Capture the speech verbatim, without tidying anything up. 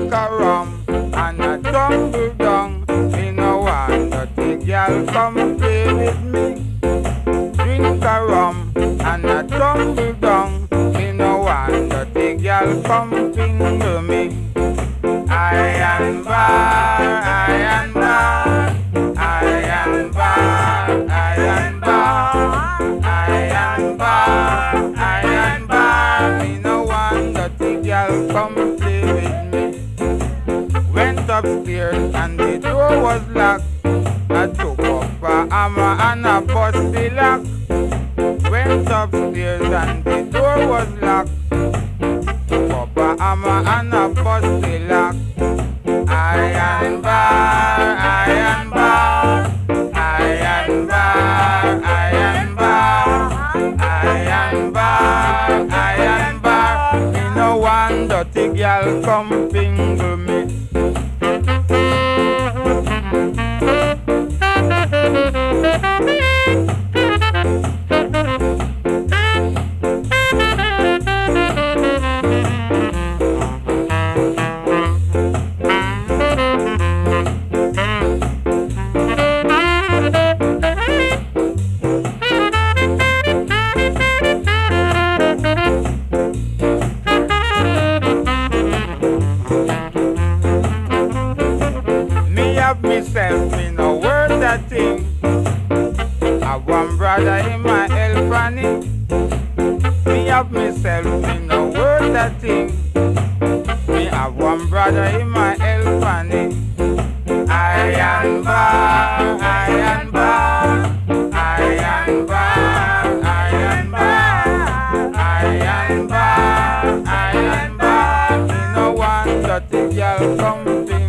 drink a rum and a tumble down. Me no want dirty girl come play with me. Drink a rum and a tumble down. Me no want dirty girl come finger me. Iron bar, iron bar, iron bar, iron bar, iron bar, iron bar. Me no want dirty girl come play with me. Went upstairs and the door was locked. I took up a hammer and a bust the lock. Went upstairs and the door was locked. Took up a hammer and a bust the lock. Iron bar, iron bar, iron bar, iron bar, iron bar, iron bar. Me no want dirty girl come finger me. Myself, me no word that thing. I one brother in my help on it. Me have myself, me no word that thing. Me have one brother in my help on it. Iron bar, iron bar, iron bar, iron bar, iron bar, iron bar. Me no want dirty girl come thing.